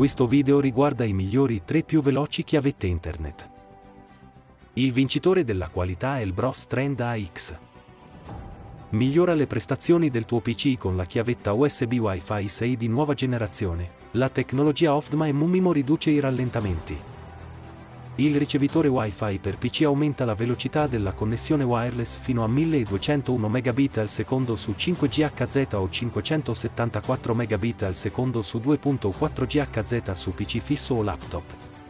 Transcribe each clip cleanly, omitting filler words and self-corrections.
Questo video riguarda i migliori 3 più veloci chiavette internet. Il vincitore della qualità è il Bros Trend AX. Migliora le prestazioni del tuo PC con la chiavetta USB Wi-Fi 6 di nuova generazione. La tecnologia OFDM e MUMIMO riduce i rallentamenti. Il ricevitore Wi-Fi per PC aumenta la velocità della connessione wireless fino a 1201 Mbit al secondo su 5G HZ o 574 Mbit al secondo su 2.4 GHz su PC fisso o laptop.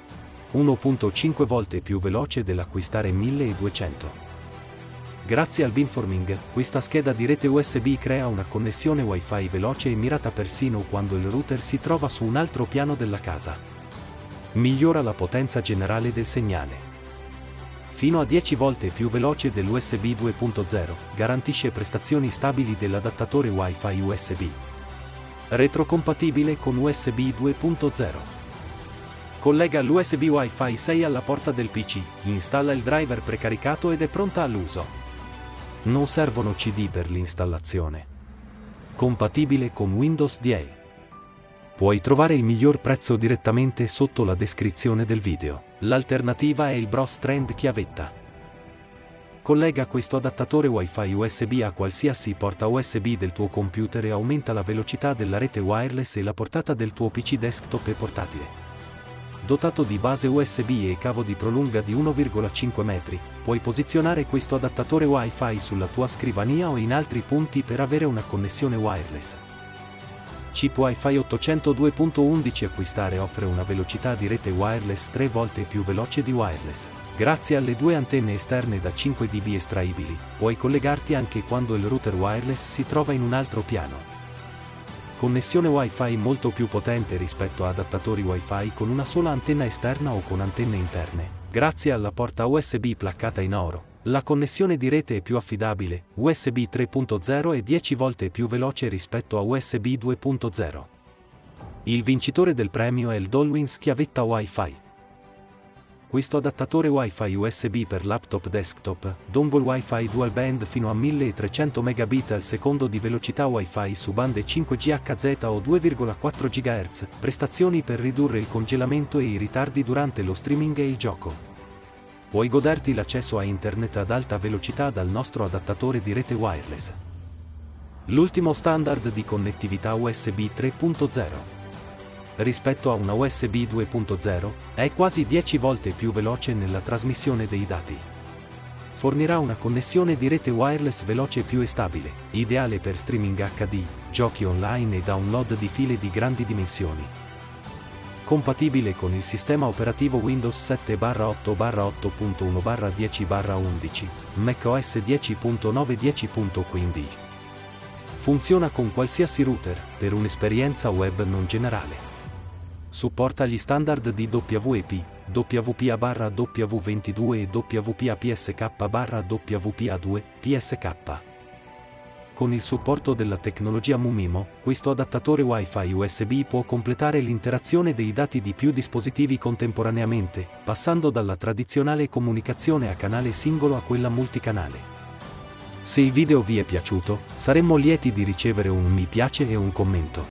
1.5 volte più veloce dell'acquistare 1200. Grazie al beamforming, questa scheda di rete USB crea una connessione Wi-Fi veloce e mirata persino quando il router si trova su un altro piano della casa. Migliora la potenza generale del segnale. Fino a 10 volte più veloce dell'USB 2.0, garantisce prestazioni stabili dell'adattatore Wi-Fi USB. Retrocompatibile con USB 2.0. Collega l'USB Wi-Fi 6 alla porta del PC, installa il driver precaricato ed è pronta all'uso. Non servono CD per l'installazione. Compatibile con Windows 10. Puoi trovare il miglior prezzo direttamente sotto la descrizione del video. L'alternativa è il Bros Trend chiavetta. Collega questo adattatore Wi-Fi USB a qualsiasi porta USB del tuo computer e aumenta la velocità della rete wireless e la portata del tuo PC desktop e portatile. Dotato di base USB e cavo di prolunga di 1,5 metri, puoi posizionare questo adattatore Wi-Fi sulla tua scrivania o in altri punti per avere una connessione wireless. Chip Wi-Fi 802.11 acquistare offre una velocità di rete wireless 3 volte più veloce di wireless. Grazie alle due antenne esterne da 5 dB estraibili, puoi collegarti anche quando il router wireless si trova in un altro piano. Connessione Wi-Fi molto più potente rispetto a adattatori Wi-Fi con una sola antenna esterna o con antenne interne. Grazie alla porta USB placcata in oro, la connessione di rete è più affidabile, USB 3.0 è 10 volte più veloce rispetto a USB 2.0. Il vincitore del premio è il Dolwins chiavetta Wi-Fi. Questo adattatore Wi-Fi USB per laptop desktop, dongle Wi-Fi dual band fino a 1300 Mbit al secondo di velocità Wi-Fi su bande 5G HZ o 2,4 GHz, prestazioni per ridurre il congelamento e i ritardi durante lo streaming e il gioco. Puoi goderti l'accesso a internet ad alta velocità dal nostro adattatore di rete wireless. L'ultimo standard di connettività USB 3.0. Rispetto a una USB 2.0, è quasi 10 volte più veloce nella trasmissione dei dati. Fornirà una connessione di rete wireless veloce più e stabile, ideale per streaming HD, giochi online e download di file di grandi dimensioni. Compatibile con il sistema operativo Windows 7/8/8.1/10/11, macOS 10.9 10.15. Funziona con qualsiasi router, per un'esperienza web non generale. Supporta gli standard di WEP, WPA/W22 e WPA-PSK/WPA2, PSK. Con il supporto della tecnologia MUMIMO, questo adattatore Wi-Fi USB può completare l'interazione dei dati di più dispositivi contemporaneamente, passando dalla tradizionale comunicazione a canale singolo a quella multicanale. Se il video vi è piaciuto, saremmo lieti di ricevere un mi piace e un commento.